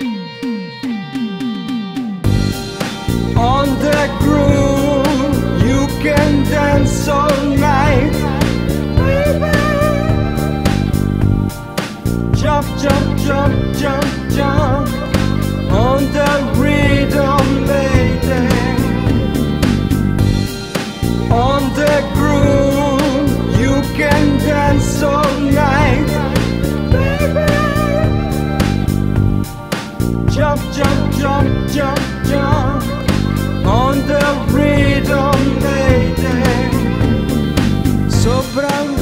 On the groove, you can dance all night, baby. Jump, jump, jump, jump, jump on the rhythm, lady. On the groove, you can dance all night, baby. Jump, jump, jump, jump, jump on the rhythm, lady. Sopra